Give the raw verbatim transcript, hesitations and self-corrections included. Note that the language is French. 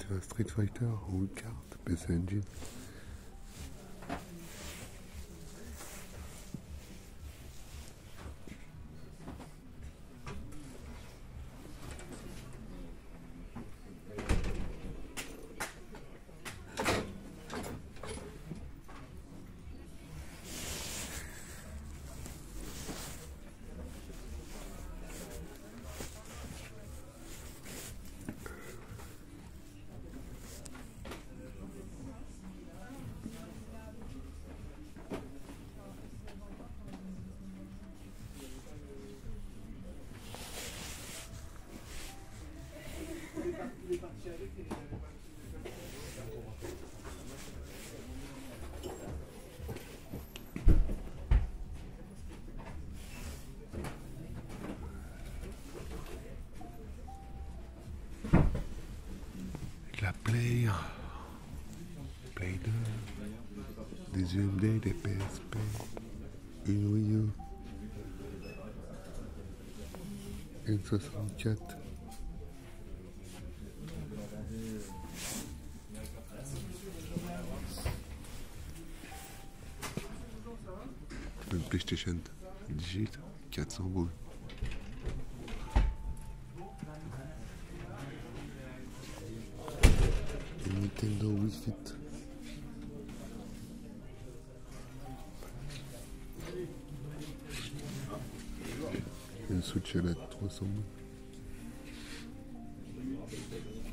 un Street Fighter ou une carte P C Engine. La Play, Play deux, des U M D, des P S P, une Wii U, une soixante-quatre, une PlayStation Digit, quatre cents boules. Une Nintendo Wii Fit. Une Switch L E D trois cents boules.